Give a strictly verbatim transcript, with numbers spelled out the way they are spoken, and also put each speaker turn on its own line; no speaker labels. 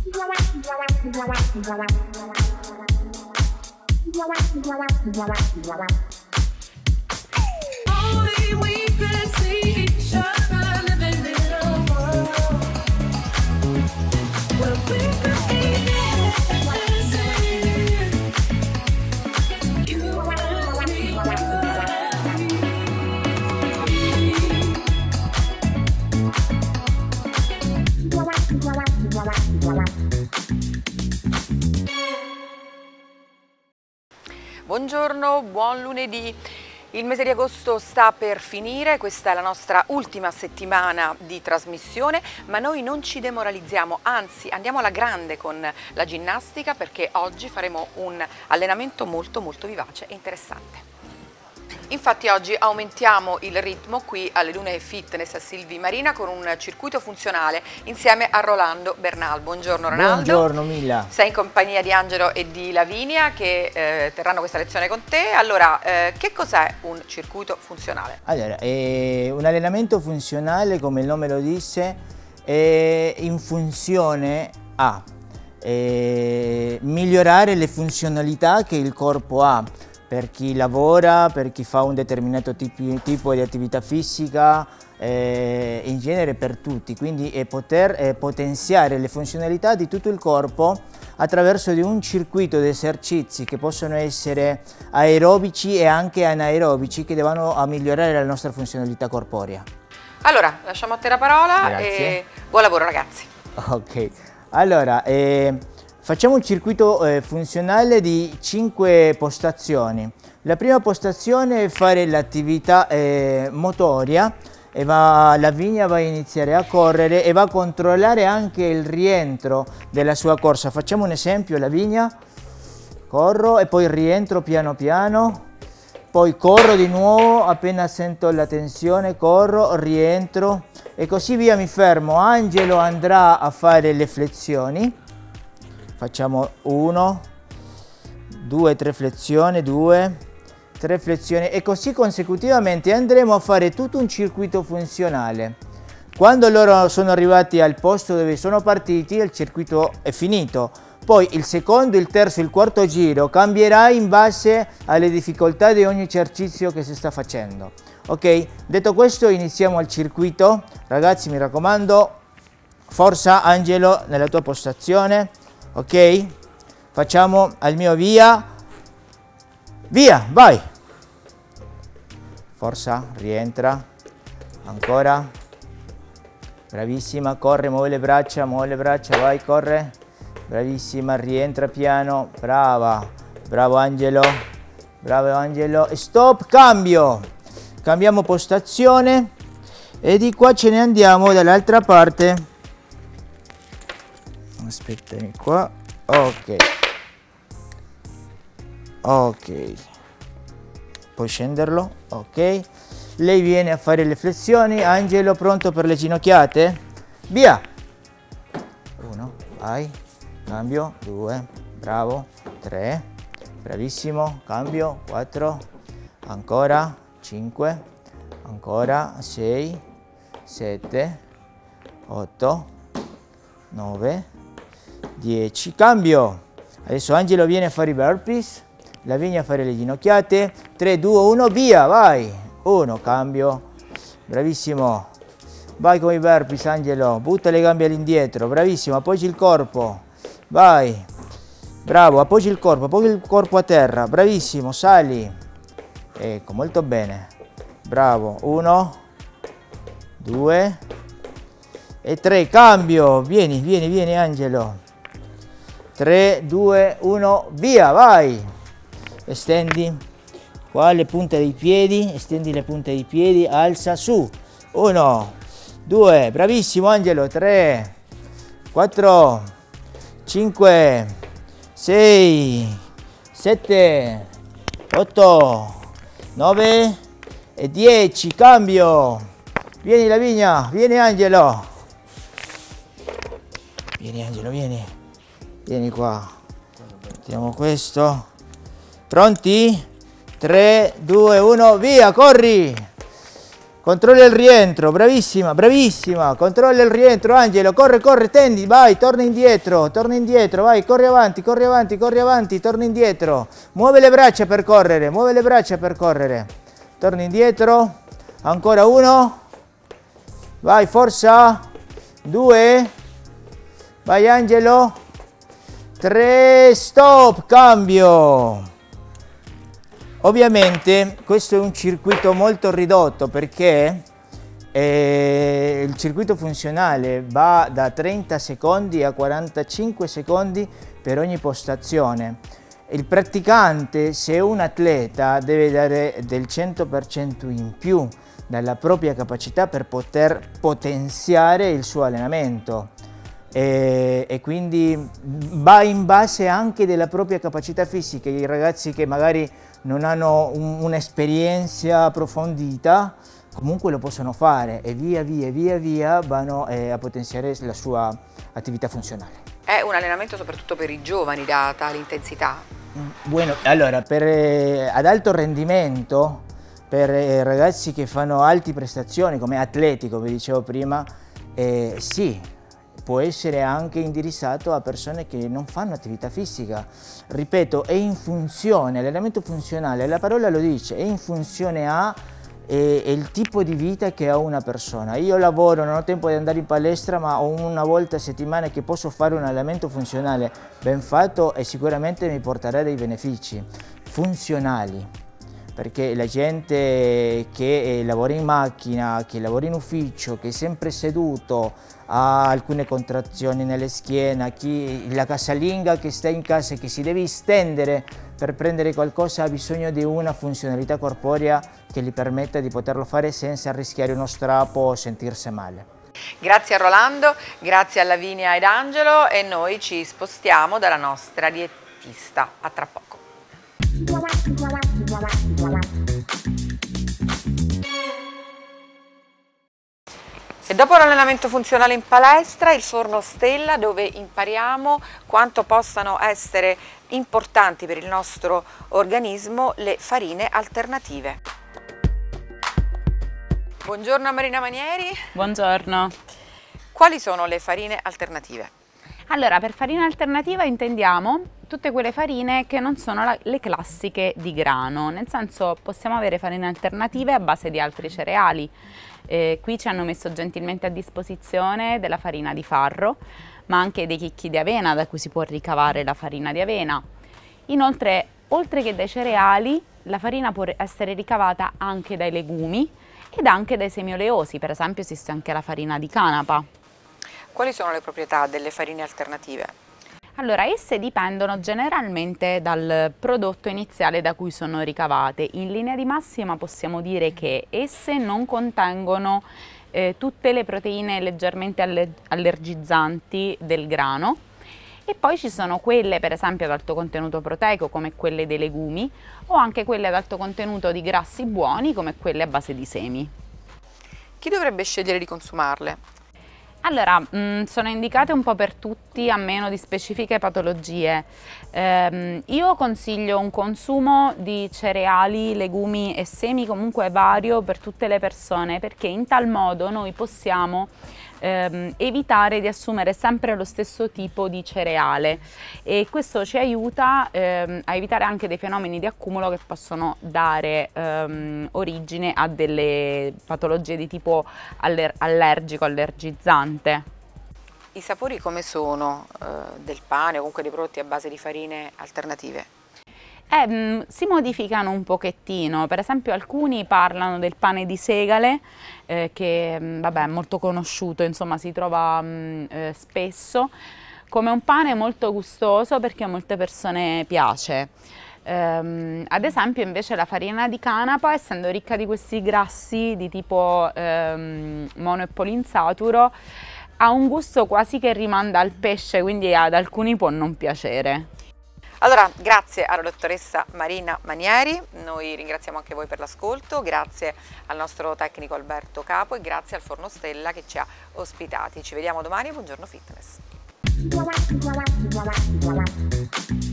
Only we could see each other living in a world where we could be dancing. You and me, you
Buongiorno, buon lunedì. Il mese di agosto sta per finire, questa è la nostra ultima settimana di trasmissione, ma noi non ci demoralizziamo, anzi andiamo alla grande con la ginnastica perché oggi faremo un allenamento molto molto vivace e interessante. Infatti oggi aumentiamo il ritmo qui alle Lune Fitness a Silvi Marina con un circuito funzionale insieme a Rolando Bernal. Buongiorno Ronaldo.
Buongiorno Milla.
Sei in compagnia di Angelo e di Lavinia che eh, terranno questa lezione con te. Allora, eh, che cos'è un circuito funzionale?
Allora, eh, un allenamento funzionale, come il nome lo dice, è in funzione a eh, migliorare le funzionalità che il corpo ha. Per chi lavora, per chi fa un determinato tipi, tipo di attività fisica, eh, in genere per tutti, quindi è poter eh, potenziare le funzionalità di tutto il corpo attraverso di un circuito di esercizi che possono essere aerobici e anche anaerobici che devono a migliorare la nostra funzionalità corporea.
Allora, lasciamo a te la parola.
Grazie.
E buon lavoro ragazzi.
Ok, allora eh, facciamo un circuito eh, funzionale di cinque postazioni. La prima postazione è fare l'attività eh, motoria e va, Lavinia va a iniziare a correre e va a controllare anche il rientro della sua corsa. Facciamo un esempio, Lavinia, corro e poi rientro piano piano, poi corro di nuovo, appena sento la tensione corro, rientro e così via, mi fermo. Angelo andrà a fare le flessioni. Facciamo uno, due, tre flessioni, due, tre flessioni e così consecutivamente andremo a fare tutto un circuito funzionale. Quando loro sono arrivati al posto dove sono partiti, il circuito è finito. Poi il secondo, il terzo, il quarto giro cambierà in base alle difficoltà di ogni esercizio che si sta facendo. Ok? Detto questo, iniziamo il circuito. Ragazzi, mi raccomando, forza Angelo nella tua postazione. Ok? Facciamo al mio via. Via, vai! Forza, rientra. Ancora. Bravissima, corre, muove le braccia, muove le braccia, vai, corre. Bravissima, rientra piano. Brava. Bravo Angelo. Bravo Angelo. Stop, cambio. Cambiamo postazione e di qua ce ne andiamo dall'altra parte. Aspettami qua, ok, ok, puoi scenderlo, ok, lei viene a fare le flessioni, Angelo pronto per le ginocchiate, via, uno, vai, cambio, due, bravo, tre, bravissimo, cambio, quattro, ancora, cinque, ancora, sei, sette, otto, nove, dieci, cambio. Adesso Angelo viene a fare i burpees, Lavinia a fare le ginocchiate, tre, due, uno, via, vai, uno, cambio, bravissimo, vai con i burpees Angelo, butta le gambe all'indietro, bravissimo, appoggi il corpo, vai, bravo, appoggi il corpo, appoggi il corpo a terra, bravissimo, sali, ecco, molto bene, bravo, uno, due e tre, cambio, vieni, vieni, vieni Angelo, tre, due, uno, via, vai, estendi qua le punte dei piedi, estendi le punte dei piedi, alza, su, uno, due, bravissimo Angelo, tre, quattro, cinque, sei, sette, otto, nove e dieci, cambio, vieni Lavinia, vieni Angelo, vieni Angelo, vieni, vieni qua, mettiamo questo, pronti? tre, due, uno, via, corri, Controlla il rientro, bravissima, bravissima, controlla il rientro Angelo, corre, corre, tendi, vai, torna indietro, torna indietro, vai, corri avanti, corri avanti, corri avanti, torna indietro, muove le braccia per correre, muove le braccia per correre, torna indietro, ancora uno, vai, forza, due, vai Angelo, tre, stop, cambio. Ovviamente questo è un circuito molto ridotto perché eh, il circuito funzionale va da trenta secondi a quarantacinque secondi per ogni postazione. Il praticante, se è un atleta, deve dare del cento per cento in più dalla propria capacità per poter potenziare il suo allenamento. E, e quindi va in base anche della propria capacità fisica. I ragazzi che magari non hanno un, un'esperienza approfondita comunque lo possono fare e via via via via vanno eh, a potenziare la sua attività funzionale.
È un allenamento soprattutto per i giovani da tale intensità?
Bueno, allora per, eh, ad alto rendimento, per eh, ragazzi che fanno alte prestazioni come atleti, come dicevo prima, eh, sì, può essere anche indirizzato a persone che non fanno attività fisica. Ripeto, è in funzione, l'allenamento funzionale, la parola lo dice, è in funzione a è, è il tipo di vita che ha una persona. Io lavoro, non ho tempo di andare in palestra, ma ho una volta a settimana che posso fare un allenamento funzionale ben fatto e sicuramente mi porterà dei benefici funzionali. Perché la gente che eh, lavora in macchina, che lavora in ufficio, che è sempre seduto, ha alcune contrazioni nelle schiena, chi, la casalinga che sta in casa e che si deve stendere per prendere qualcosa ha bisogno di una funzionalità corporea che gli permetta di poterlo fare senza rischiare uno strappo o sentirsi male.
Grazie a Rolando, grazie a Lavinia ed Angelo e noi ci spostiamo dalla nostra dietista. A tra poco. E dopo l'allenamento funzionale in palestra, il forno Stella, dove impariamo quanto possano essere importanti per il nostro organismo le farine alternative. Buongiorno a Marina Manieri.
Buongiorno.
Quali sono le farine alternative?
Allora, per farina alternativa intendiamo tutte quelle farine che non sono la, le classiche di grano, nel senso possiamo avere farine alternative a base di altri cereali. Eh, qui ci hanno messo gentilmente a disposizione della farina di farro, ma anche dei chicchi di avena da cui si può ricavare la farina di avena. Inoltre, oltre che dai cereali, la farina può essere ricavata anche dai legumi ed anche dai semi oleosi, per esempio esiste anche la farina di canapa.
Quali sono le proprietà delle farine alternative?
Allora, esse dipendono generalmente dal prodotto iniziale da cui sono ricavate. In linea di massima possiamo dire che esse non contengono eh, tutte le proteine leggermente alle allergizzanti del grano e poi ci sono quelle per esempio ad alto contenuto proteico come quelle dei legumi o anche quelle ad alto contenuto di grassi buoni come quelle a base di semi.
Chi dovrebbe scegliere di consumarle?
Allora, mh, sono indicate un po' per tutti a meno di specifiche patologie. Ehm, io consiglio un consumo di cereali, legumi e semi comunque vario per tutte le persone perché in tal modo noi possiamo ehm, evitare di assumere sempre lo stesso tipo di cereale e questo ci aiuta ehm, a evitare anche dei fenomeni di accumulo che possono dare ehm, origine a delle patologie di tipo aller allergico, allergizzante.
I sapori come sono eh, del pane o comunque dei prodotti a base di farine alternative?
Eh, mh, si modificano un pochettino, per esempio alcuni parlano del pane di segale eh, che mh, vabbè, è molto conosciuto, insomma si trova mh, eh, spesso come un pane molto gustoso perché a molte persone piace. Um, ad esempio invece la farina di canapa, essendo ricca di questi grassi di tipo um, mono e polinsaturo, ha un gusto quasi che rimanda al pesce, quindi ad alcuni può non piacere.
Allora, grazie alla dottoressa Marina Manieri, noi ringraziamo anche voi per l'ascolto, grazie al nostro tecnico Alberto Capo e grazie al Forno Stella che ci ha ospitati. Ci vediamo domani, buongiorno fitness.